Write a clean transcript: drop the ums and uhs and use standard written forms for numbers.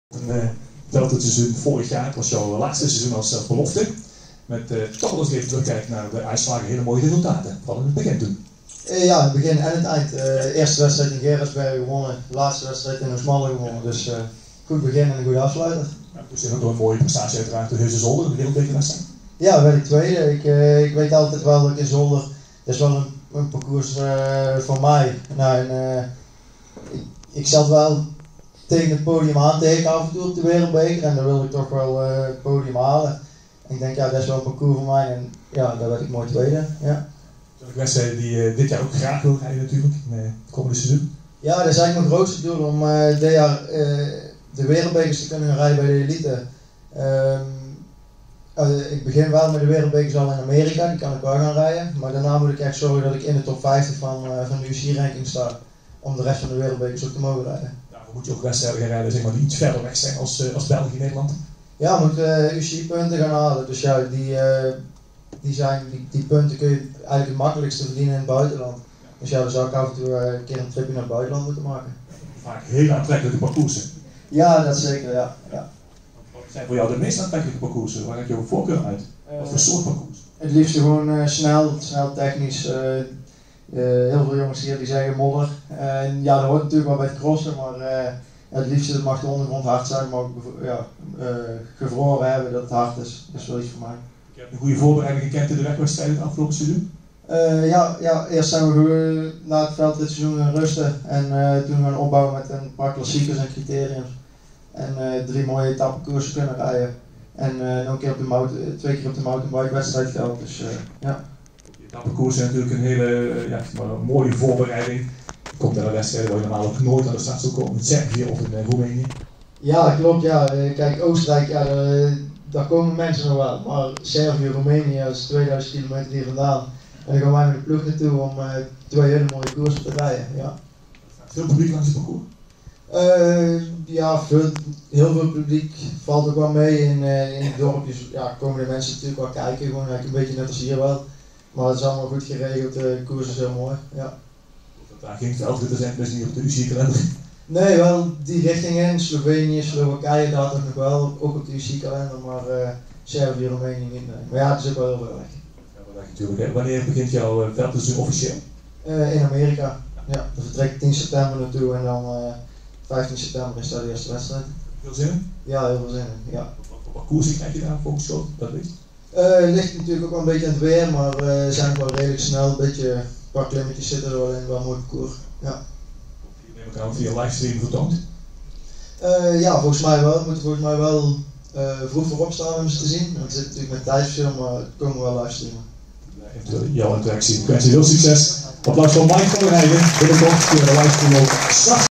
Een veldtoetseizoen vorig jaar, het was jouw laatste seizoen als belofte. Met toch wel eens even terugkijken naar de uitslagen, hele mooie resultaten. Vooral in het begin toen. Ja, in het begin en het eind. Eerste wedstrijd in Gerritsberg gewonnen, laatste wedstrijd in Oostmalle gewonnen. Dus goed begin en een goede afsluiter. Ja, dus ook door een mooie prestatie uiteraard de Heuse Zolder, een wereldbekerwedstrijd. Ja, werd ik tweede. Ik weet altijd wel dat ik in Zolder, dat is wel een parcours voor mij. Nou, ik zat wel tegen het podium aan tegen af en toe op de wereldbeker en dan wilde ik toch wel het podium halen. En ik denk, ja, dat is wel een parcours voor mij en ja, daar werd ik mooi tweede. Ja. De wedstrijd die dit jaar ook graag wil rijden natuurlijk, in het komende seizoen. Ja, dat is eigenlijk mijn grootste doel om dit jaar de wereldbekers te kunnen gaan rijden bij de elite. Ik begin wel met de wereldbekers al in Amerika, die kan ik wel gaan rijden. Maar daarna moet ik echt zorgen dat ik in de top 50 van de UCI-ranking sta. Om de rest van de wereldbekers ook te mogen rijden. Daarvoor moet je ook wedstrijden gaan rijden zeg maar, die iets verder weg zijn als België en Nederland. Ja, moet UCI-punten gaan halen. Dus ja, die punten kun je eigenlijk het makkelijkste verdienen in het buitenland. Dus ja, dan zou ik af en toe een keer een tripje naar het buitenland moeten maken. Vaak heel aantrekkelijke parcoursen. Ja, dat zeker, ja. Wat zijn voor jou de meest aantrekkelijke parcoursen? Waar heb je ook voorkeur uit? Wat voor soort parcours? Het liefst gewoon snel technisch. Heel veel jongens hier die zeggen modder. Ja, dat hoort natuurlijk wel bij het crossen, maar het liefst mag de ondergrond hard zijn, maar ook gevroren hebben dat het hard is. Dat is wel iets voor mij. Je hebt een goede voorbereiding gekend in de wegwedstrijden het afgelopen seizoen? Ja, eerst zijn we na het veld dit seizoen gaan rusten en toen gaan opbouwen met een paar klassiekers en criteriums. En 3 mooie etappekoersen kunnen rijden. En nog een keer op de 2 keer op de mountainbike wedstrijd gehad. Dus ja. Die etappekoers is natuurlijk een hele mooie voorbereiding. Je komt naar de wedstrijden waar je normaal ook nooit aan de start zou komen, in Servië of in Roemenië. Ja, klopt. Ja. Kijk, Oostenrijk, ja, daar komen mensen nog wel. Maar Servië, Roemenië, dat is 2000 kilometer hier vandaan. En dan gaan wij met de ploeg naartoe om 2 hele mooie koersen te rijden. Ja. Veel publiek langs het parcours? Ja, heel veel publiek valt ook wel mee in de dorpjes. Ja, komen de mensen natuurlijk wel kijken, gewoon eigenlijk een beetje net als hier wel. Maar het is allemaal goed geregeld, de koers is heel mooi. Ja. Daar ging het altijd, er zijn best niet op de UCI-kalender. Nee, wel die richting in, Slovenië, Slowakije, daar nog wel, ook op de UCI-kalender, maar Servië, Roemenië niet. Nee. Maar ja, het is ook wel heel veel weg. Ja, wel weg natuurlijk. Hè. Wanneer begint jouw veldtoetseizoen officieel? In Amerika. Ja, dan vertrek ik 10 september naartoe en dan 15 september is daar de eerste wedstrijd. Veel zin in? Ja, heel veel zin in, ja. Wat parcours krijg je daar volgens jou? Dat weet je? Het ligt natuurlijk ook wel een beetje aan het weer, maar we zijn wel redelijk snel, een paar klimmetjes zitten er wel in, wel een mooi parcours. Ja. Je neemt elkaar via livestream vertoond? Ja, volgens mij wel. We moeten volgens mij wel vroeg voorop staan om ze te zien. Want het zit natuurlijk met tijdsfilm, maar het komen we wel livestreamen. Jouw interactie. Ik wens je veel succes. Applaus voor Mike van der Heijden. Binnenkort via de livestream ook.